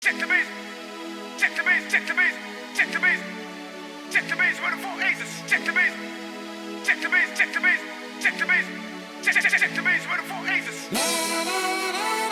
check the bass, check the bass, check the bass, check the bass, check the bass with the four aces, check the bass, check the bass, check the bass, check the bass, check the bass with the four aces.